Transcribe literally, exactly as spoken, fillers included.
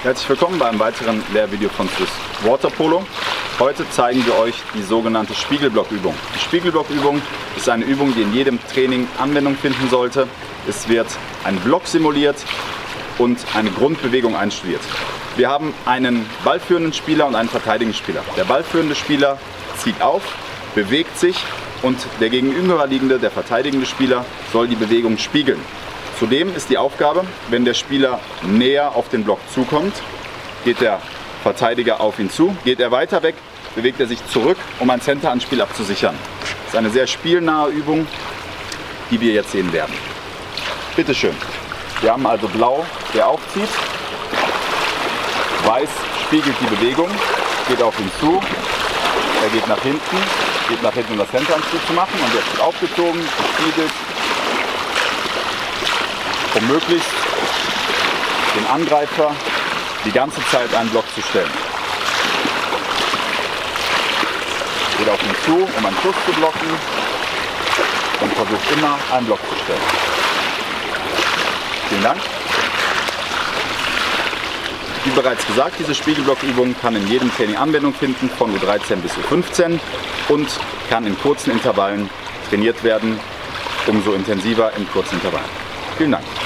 Herzlich willkommen bei einem weiteren Lehrvideo von Swiss Water Polo. Heute zeigen wir euch die sogenannte Spiegelblockübung. Die Spiegelblockübung ist eine Übung, die in jedem Training Anwendung finden sollte. Es wird ein Block simuliert und eine Grundbewegung einstudiert. Wir haben einen ballführenden Spieler und einen verteidigenden Spieler. Der ballführende Spieler zieht auf, bewegt sich und der gegenüberliegende, der verteidigende Spieler, soll die Bewegung spiegeln. Zudem ist die Aufgabe, wenn der Spieler näher auf den Block zukommt, geht der Verteidiger auf ihn zu. Geht er weiter weg, bewegt er sich zurück, um ein Center-Anspiel abzusichern. Das ist eine sehr spielnahe Übung, die wir jetzt sehen werden. Bitte schön. Wir haben also Blau, der aufzieht. Weiß spiegelt die Bewegung, geht auf ihn zu. Er geht nach hinten, geht nach hinten, um das Center-Anspiel zu machen. Und jetzt wird aufgezogen, gespiegelt, um möglichst den Angreifer die ganze Zeit einen Block zu stellen. Geht auf ihn zu, um einen Schuss zu blocken und versucht immer einen Block zu stellen. Vielen Dank. Wie bereits gesagt, diese Spiegelblockübung kann in jedem Training Anwendung finden, von U dreizehn bis U fünfzehn, und kann in kurzen Intervallen trainiert werden, umso intensiver in kurzen Intervallen. Vielen Dank.